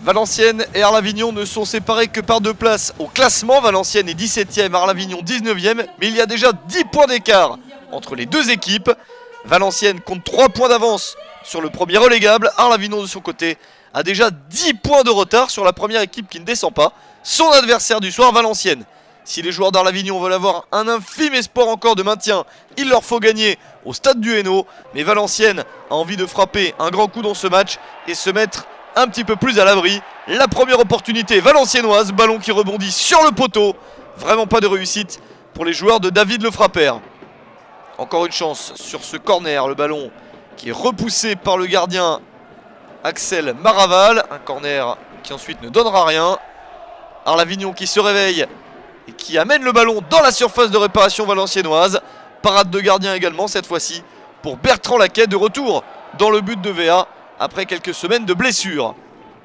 Valenciennes et Arles-Avignon ne sont séparés que par 2 places au classement. Valenciennes est 17e, Arles-Avignon 19e. Mais il y a déjà 10 points d'écart entre les deux équipes. Valenciennes compte 3 points d'avance sur le premier relégable. Arles-Avignon de son côté a déjà 10 points de retard sur la première équipe qui ne descend pas. Son adversaire du soir, Valenciennes. Si les joueurs d'Arles-Avignon veulent avoir un infime espoir encore de maintien, il leur faut gagner au stade du Hainaut. Mais Valenciennes a envie de frapper un grand coup dans ce match et se mettre un petit peu plus à l'abri. La première opportunité valenciennoise, ballon qui rebondit sur le poteau. Vraiment pas de réussite pour les joueurs de David Lefrappert. Encore une chance sur ce corner, le ballon qui est repoussé par le gardien Axel Maraval. Un corner qui ensuite ne donnera rien. Arles-Avignon qui se réveille et qui amène le ballon dans la surface de réparation valenciennoise. Parade de gardien également cette fois-ci pour Bertrand Laquet, de retour dans le but de VA après quelques semaines de blessures.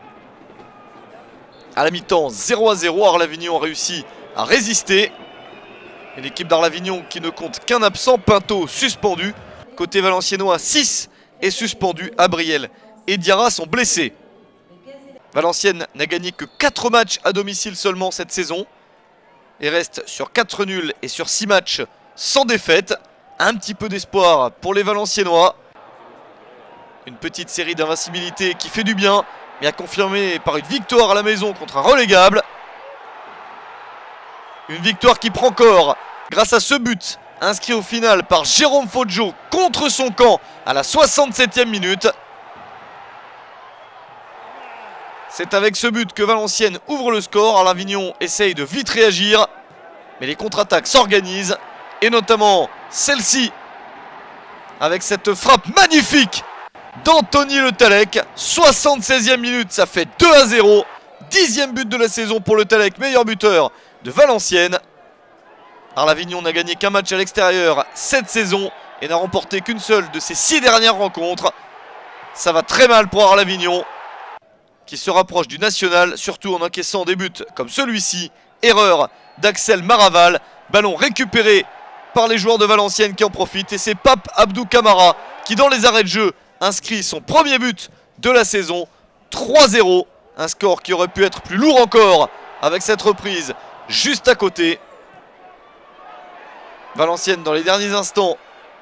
À la mi-temps, 0-0, Arles-Avignon a réussi à résister. Et l'équipe d'Arles-Avignon qui ne compte qu'un absent, Pinto suspendu. Côté valenciennois, 6 est suspendu. Abriel et Diarra sont blessés. Valenciennes n'a gagné que 4 matchs à domicile seulement cette saison. Et reste sur 4 nuls et sur 6 matchs sans défaite. Un petit peu d'espoir pour les Valenciennois. Une petite série d'invincibilité qui fait du bien, mais à confirmer par une victoire à la maison contre un relégable. Une victoire qui prend corps grâce à ce but inscrit au final par Jérôme Foggio contre son camp à la 67e minute. C'est avec ce but que Valenciennes ouvre le score. Arles-Avignon essaye de vite réagir, mais les contre-attaques s'organisent, et notamment celle-ci avec cette frappe magnifique d'Anthony Le Tallec. 76e minute, ça fait 2-0. 10e but de la saison pour Le Tallec, meilleur buteur de Valenciennes. Arles-Avignon n'a gagné qu'un match à l'extérieur cette saison et n'a remporté qu'une seule de ses 6 dernières rencontres. Ça va très mal pour Arles-Avignon, qui se rapproche du national, surtout en encaissant des buts comme celui-ci. Erreur d'Axel Maraval, ballon récupéré par les joueurs de Valenciennes qui en profitent. Et c'est Pape Abdou Camara qui, dans les arrêts de jeu, inscrit son premier but de la saison. 3-0, un score qui aurait pu être plus lourd encore avec cette reprise juste à côté. Valenciennes, dans les derniers instants,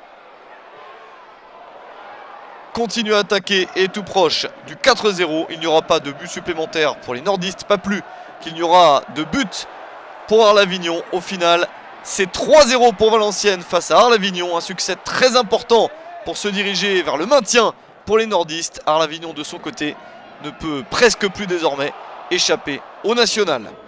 continue à attaquer et est tout proche du 4-0. Il n'y aura pas de but supplémentaire pour les nordistes, pas plus qu'il n'y aura de but pour Arles-Avignon. Au final, c'est 3-0 pour Valenciennes face à Arles-Avignon. Un succès très important pour se diriger vers le maintien pour les nordistes. Arles-Avignon de son côté ne peut presque plus désormais échapper au national.